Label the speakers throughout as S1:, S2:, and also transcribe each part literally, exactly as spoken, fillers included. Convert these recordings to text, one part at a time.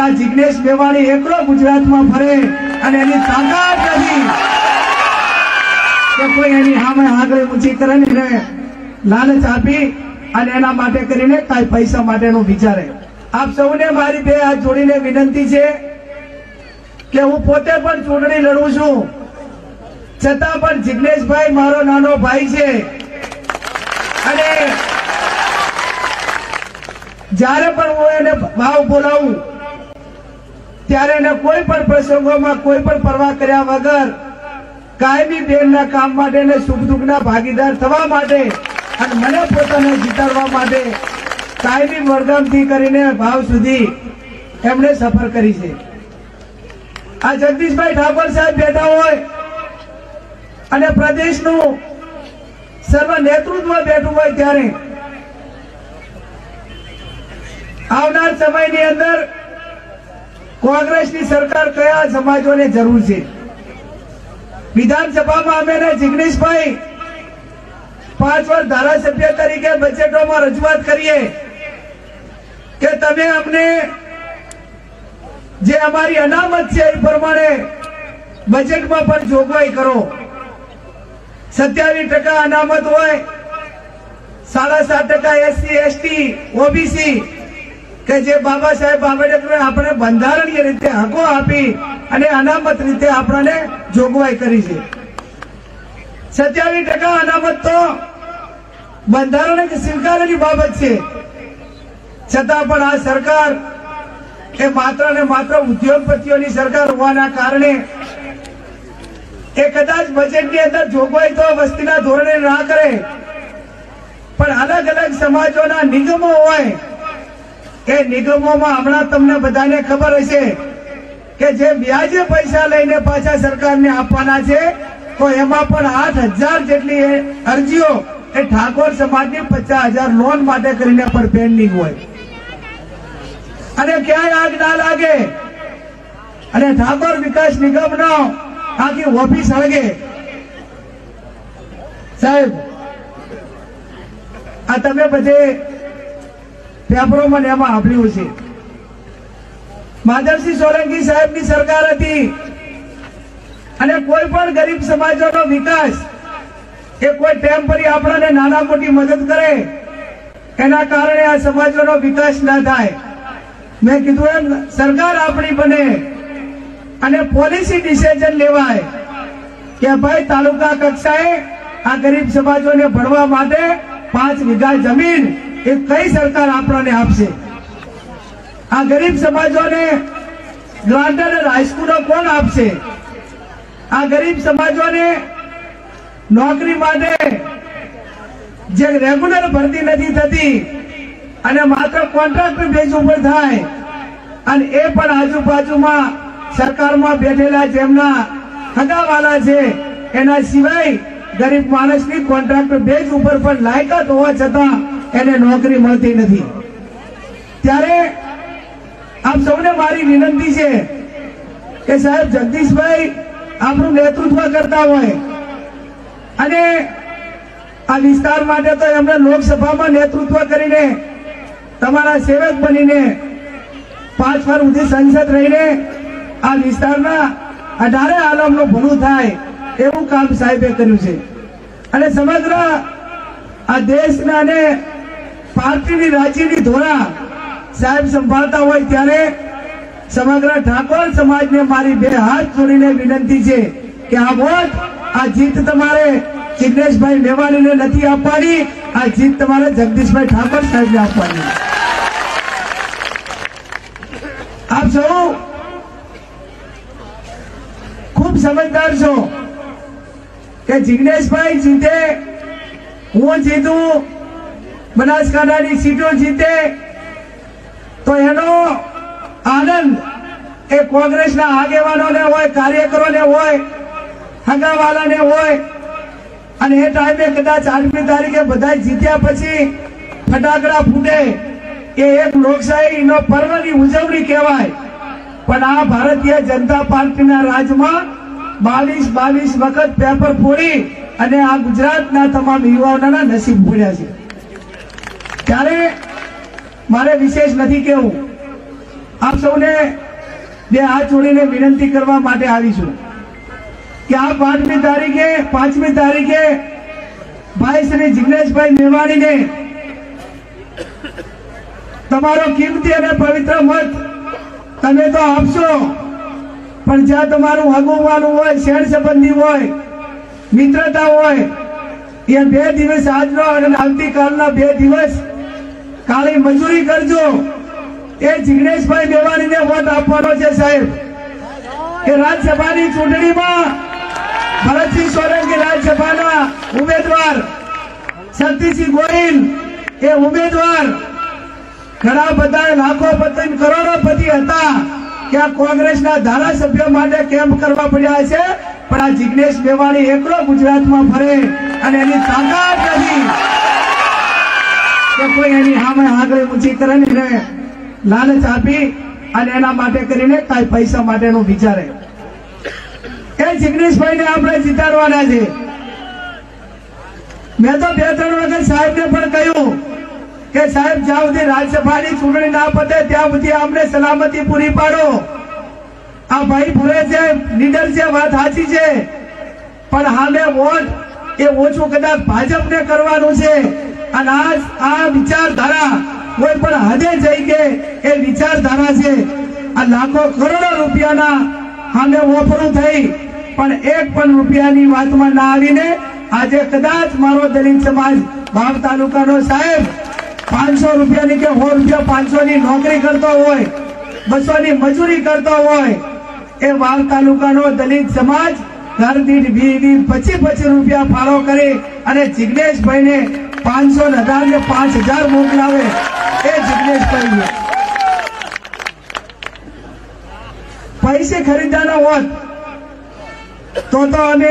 S1: આ જિગ્નેશ મેવાણી એકલો ગુજરાતમાં ફરે અને એની તાકાત નથી કે કોઈ એની સામે આંગળી ઊંચી કરે ને લાલચ આપી અને એના માટે કરીને કાંઈ પૈસા માટેનું વિચારે। આપ સૌને મારી બે હાથ જોડીને વિનંતી છે કે હું પોતે પણ ચૂંટણી લડું છું, છતાં પણ જિગ્નેશભાઈ મારો નાનો ભાઈ છે અને જ્યારે પણ હું એને ભાવ બોલાવું ત્યારે એને કોઈ પણ પ્રસંગોમાં કોઈ પણ પરવા કર્યા વગર કાયમી બેનના કામ માટે ને સુખ દુઃખના ભાગીદાર થવા માટે અને મને પોતાને જીતાડવા માટે કાયમી વરદાનથી કરીને ભાવ સુધી એમણે સફર કરી છે। આ જગદીશભાઈ ઠાકોર સાહેબ બેઠા હોય અને પ્રદેશનું સર્વ નેતૃત્વ બેઠું હોય ત્યારે આવનાર સમયની અંદર કોંગ્રેસની સરકાર કયા સમાજોને જરૂર છે? વિધાનસભામાં અમે જિગ્નેશભાઈ પાંચ વર્ષ ધારાસભ્ય તરીકે બજેટોમાં રજૂઆત કરીએ કે તમે અમને જે અમારી અનામત છે એ પ્રમાણે બજેટમાં પણ જોગવાઈ કરો। સત્યાવીસ ટકા અનામત હોય, સાડા સાત ટકા એસસી એસટી ઓબીસી કે જે બાબા સાહેબ આંબેડકરે આપણે બંધારણીય રીતે હકો આપી અને અનામત રીતે આપણને જોગવાઈ કરી છે। સત્યાવીસ ટકા અનામત તો બંધારણ સ્વીકારેલી બાબત છે, છતાં પણ આ સરકાર એ માત્ર ને માત્ર ઉદ્યોગપતિઓની સરકાર હોવાના કારણે એ કદાચ બજેટની અંદર જોગવાઈ તો વસ્તીના ધોરણે ના કરે, પણ અલગ અલગ સમાજોના નિગમો હોય એ નિગમોમાં હમણાં તમને બધાને ખબર હશે કે જે વ્યાજે પૈસા લઈને પાછા સરકારને આપવાના છે તો એમાં પણ આઠ હજાર જેટલી અરજીઓ એ ઠાકોર સમાજની પચાસ હજાર લોન માટે કરીને પણ પેન્ડિંગ હોય અને ક્યાંય આગ ના લાગે અને ઠાકોર વિકાસ નિગમનો આખી ઓફિસ હળગે। સાહેબ આ તમે બધે પેપરોમાં એમાં સાંભળ્યું છે, માધવસિંહ સોલંકી સાહેબની સરકાર હતી અને કોઈ પણ ગરીબ સમાજોનો વિકાસ એ કોઈ ટેમ્પરરી આપણને નાના મોટી મદદ કરે એના કારણે આ સમાજોનો વિકાસ ના થાય। મેં કીધું એમ સરકાર આપણી બને અને પોલિસી ડિસિઝન લેવાય કે ભાઈ તાલુકા કક્ષાએ આ ગરીબ સમાજોને ભણવા માટે પાંચ વીઘા જમીન એ કઈ સરકાર આપણને આપશે? આ ગરીબ સમાજોને ગ્રાન્ટેડ હાઈસ્કૂલો કોણ આપશે? આ ગરીબ સમાજોને નોકરી માટે જે રેગ્યુલર ભરતી નથી થતી અને માત્ર કોન્ટ્રાક્ટ બેઝ ઉપર થાય અને એ પણ આજુબાજુમાં સરકારમાં બેઠેલા જેમના હગાવાલા છે એના સિવાય ગરીબ માણસની કોન્ટ્રાક્ટ બેઝ ઉપર પણ લાયકાત હોવા છતાં એને નોકરી મળતી નથી। ત્યારે આપ સૌને મારી વિનંતી છે કે સાહેબ જગદીશભાઈ આપણું નેતૃત્વ કરતા હોય અને આ વિસ્તાર માટે તો એમણે લોકસભામાં નેતૃત્વ કરીને તમારા સેવક બનીને પાંચ વાર સુધી સંસદ રહીને આ વિસ્તારના અઢારે આલમનું ભલું થાય એવું કામ સાહેબે કર્યું છે અને સમગ્ર આ દેશના અને પાર્ટીની રાજ્યની ધોરા સાહેબ સંભાળતા હોય ત્યારે સમગ્ર ઠાકોર સમાજને મારી બે હાથ જોડીને વિનંતી છે કે આ વોટ આ જીત તમારે જિગ્નેશભાઈ મેવાણીને નથી આપવાની, આ જીત તમારે જગદીશભાઈ ઠાકોર સાહેબને આપવાની। આપ સૌ ખૂબ સમજદાર છો કે જિગ્નેશભાઈ જીતે, હું જીતું, બનાસકાંઠાની સીટો જીતે તો એનો આનંદ એ કોંગ્રેસના આગેવાનોને હોય, કાર્યકરોને હોય, હગાવાલાને હોય અને એ ટાઈમે કદાચ આઠમી તારીખે બધા જીત્યા પછી ફટાકડા ફૂટે એ એક લોકશાહીનો પર્વની ઉજવણી કહેવાય, પણ આ ભારતીય જનતા પાર્ટીના રાજમાં બાવીસ બાવીસ વખત પેપર ફોડી અને આ ગુજરાતના તમામ યુવાઓના નસીબ ફોડ્યા છે। ત્યારે મારે વિશેષ નથી કહેવું, આપ સૌને બે હાથ જોડીને વિનંતી કરવા માટે આવીશું કે આ પાંચમી તારીખે પાંચમી તારીખે ભાઈ શ્રી જિગ્નેશભાઈ મેવાણીને તમારો કિંમતી અને પવિત્ર મત તમે તો આપશો, પણ જ્યાં તમારું હગુવાનું હોય, શેર સંબંધી હોય, મિત્રતા હોય, એ બે દિવસ આજનો અને આવતીકાલના બે દિવસ કાળી મજૂરી કરજો. એ જિગ્નેશભાઈ મેવાણીને વોટ આપવાનો છે સાહેબ. કે રાજ્યસભાની ચૂંટણીમાં ભરતસિંહ સોલંકી રાજ્યસભાના ઉમેદવાર, શક્તિસિંહ ગોહિલ એ ઉમેદવાર ઘણા બધા લાખો પતિ કરોડોપતિ હતા કે આ કોંગ્રેસના ધારાસભ્યો માટે કેમ્પ કરવા પડ્યા છે, પણ આ જિગ્નેશ મેવાણી એકલો ગુજરાતમાં ફરે અને એની તાકાત નથી કે કોઈ એની સામે આંગળી ઊંચી કરે ને લાલચ આપી અને એના માટે કરીને કઈ પૈસા માટેનું વિચારે. એ જિગ્નેશભાઈ ને આપણે જીતાડવાના છે. મેં તો બે ત્રણ વખત સાહેબ ને પણ કહ્યું કે સાહેબ જ્યાં સુધી રાજ્યસભાની ચૂંટણી ના પતે ત્યાં સુધી અમને સલામતી પૂરી પાડો. આ ભાઈ ભરે છે, લીડર છે, વાત સાચી છે, પણ હાલે વોટ એ ઓછું કદાચ ભાજપને કરવાનું છે. અને આ આ વિચારધારા કોઈ પણ હદે જઈ કે એ વિચારધારા છે. આ લાખો કરોડો રૂપિયાના સામે ઓફરું થઈ પણ એક પણ રૂપિયાની વાતમાં ના આવીને આજે કદાચ મારો દલિત સમાજ વાવ તાલુકાનો સાહેબ પાંચસો રૂપિયાની કે સો રૂપિયા પાંચસો ની નોકરી કરતો હોય, બસો ની મજૂરી કરતો હોય, એ વાવ તાલુકાનો દલિત સમાજ ઘર દીઠ વીસ વીસ પચીસ પચીસ રૂપિયા ફાળો કરે અને જિગ્નેશભાઈ ને પાંચસો ને હજાર ને પાંચ હજાર મોકલાવે. એ જિગ્નેશભાઈ પૈસે ખરીદવાનો હોત તો તો અમે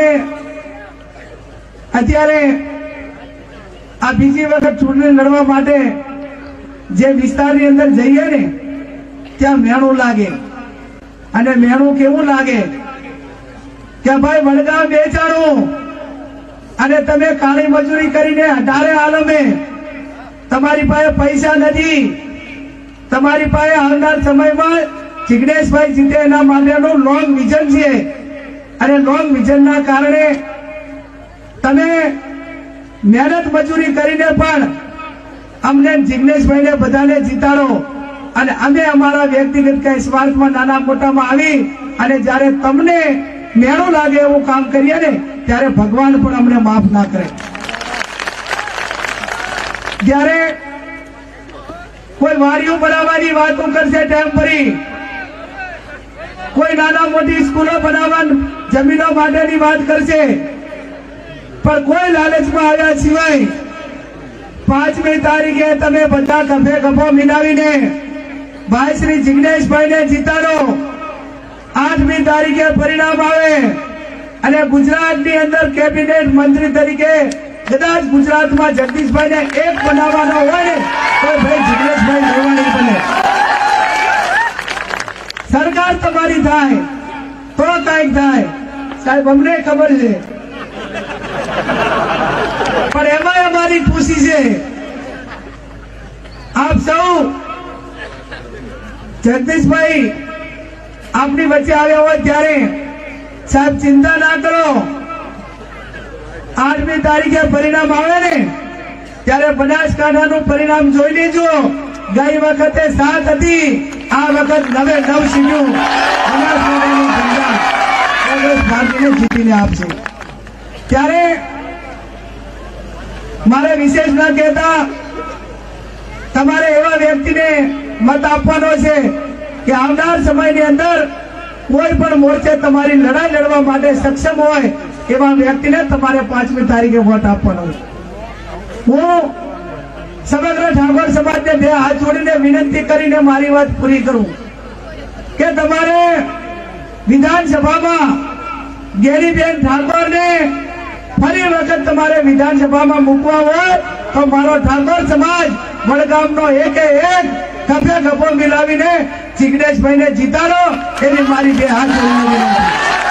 S1: અત્યારે આ બીજી વખત ચૂંટણી લડવા માટે જે વિસ્તારની અંદર જઈએ ને ત્યાં મેણું લાગે. અને મેણું કેવું લાગે કે ભાઈ વડગામ વેચાણું અને તમે કાળી મજૂરી કરીને અઢારે આલમે તમારી પાસે પૈસા નથી. તમારી પાસે આવનાર સમયમાં જિગ્નેશભાઈ જીતે એના માટેનું લોંગ વિઝન છે અને લોંગ વિઝનના કારણે તમે મહેનત મજૂરી કરીને પણ અમને જિગ્નેશભાઈને બધાને જીતાડો અને અમે અમારા વ્યક્તિગત કઈ સ્વાર્થમાં નાના મોટામાં આવી અને જયારે તમને મેળું લાગે એવું કામ કરીએ ને ત્યારે ભગવાન પણ અમને માફ ના કરે. જયારે કોઈ વાડીઓ બનાવવાની વાતો કરશે ટેમ્પરી, કોઈ નાના મોટી સ્કૂલો બનાવવા જમીનો માટેની વાત કરશે, પણ કોઈ લાલચમાં આવ્યા સિવાય પાંચમી તારીખે તમે બધા ગભે ગભો મિલાવીને ભાઈ શ્રી જિગ્નેશભાઈ ને જીતાડો. આઠમી તારીખે પરિણામ આવે અને ગુજરાતની અંદર કેબિનેટ મંત્રી તરીકે કદાચ ગુજરાતમાં જગદીશભાઈ ને એક બનાવવાનો હોય ને તો ભાઈ જિગ્નેશભાઈ મેવાણી બને. સરકાર તમારી થાય તો કઈક થાય સાહેબ, અમને ખબર છે, પણ એમાં અમારી ખુશી છે. આપ સૌ જગદીશભાઈ આપની વચ્ચે આવ્યા હોય ત્યારે સાહેબ ચિંતા ના કરો. આઠમી તારીખે પરિણામ આવે ને ત્યારે બનાસકાંઠાનું પરિણામ જોઈ લેજો. ગઈ વખતે સાત હતી, આ વખત નવે નવ સીટું બનાસકાંઠાની જનતા કોંગ્રેસ પાર્ટીને જીતીને આપશે. ત્યારે મારે વિશેષ ના કહેતા તમારે એવા વ્યક્તિને મત આપવાનો છે કે આવનાર સમયની અંદર કોઈ પણ મોરચે તમારી લડાઈ લડવા માટે સક્ષમ હોય એવા વ્યક્તિને તમારે પાંચમી તારીખે વોટ આપવાનો છે. હું સમગ્ર ઠાકોર સમાજને બે હાથ જોડીને વિનંતી કરીને મારી વાત પૂરી કરું કે તમારે વિધાનસભામાં ગેરીબેન ઠાકોરને ફરી વખત તમારે વિધાનસભામાં મૂકવા હોય તો મારો ઠાકોર સમાજ વડગામનો એક એક ગભે ગભો મિલાવીને જિગ્નેશભાઈને જીતાડો એવી મારી બે હાથ જોડીને વિનંતી.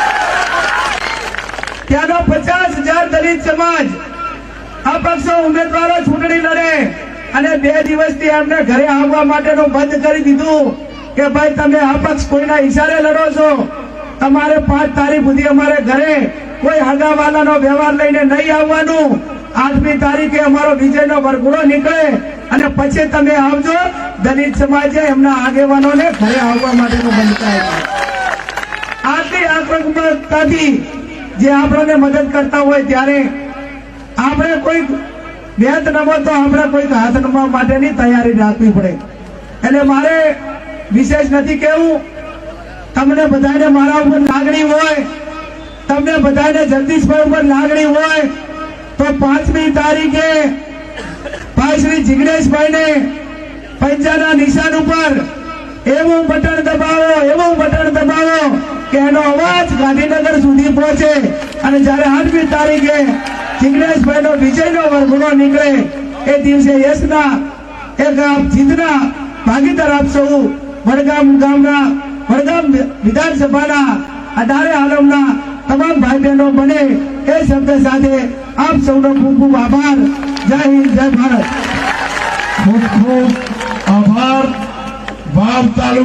S1: ત્યાંનો પચાસ હજાર દલિત સમાજ અપક્ષો ઉમેદવારો ચૂંટણી લડે અને બે દિવસથી એમને ઘરે આવવા માટેનું બંધ કરી દીધું. કે ભાઈ તમે અપક્ષ કોઈના ઈશારે લડો છો, તમારે પાંચ તારીખ સુધી અમારે ઘરે કોઈ હગાવાલાનો વ્યવહાર લઈને નહીં આવવાનું. આઠમી તારીખે અમારો વિજયનો વરઘોડો નીકળે અને પછી તમે આવજો. દલિત સમાજે એમના આગેવાનોને ઘરે આવવા માટેનું બંધ કરાય. આટલી આક્રમકતાથી જે આપણને મદદ કરતા હોય ત્યારે આપણે કોઈ વેત નમો તો આપણે કોઈ હાથ નમવા માટેની તૈયારી રાખવી પડે. એટલે મારે વિશેષ નથી કેવું. તમને બધાને મારા ઉપર લાગણી હોય, તમને બધાને જગદીશભાઈ ઉપર લાગણી હોય તો પાંચમી તારીખે ભાઈ શ્રી જિગ્નેશભાઈને પંજાના નિશાન ઉપર એવું બટન દબાવો, એવું બટન દબાવો કે એનો અવાજ ગાંધીનગર સુધી પહોંચે. અને જયારે આઠમી તારીખે જિગ્નેશભાઈનો વિજયનો વરઘોડો નીકળે એ દિવસે યશના એક જીતના ભાગીદાર આપ સૌ વડગામ ગામના વડગામ વિધાનસભાના અઢારે આલમના તમામ ભાઈ બહેનો બને એ શબ્દ સાથે આપ સૌનો ખૂબ ખૂબ આભાર. જય હિન્દ, જય ભારત.
S2: ખૂબ ખૂબ આભાર. વાવ તાલુકા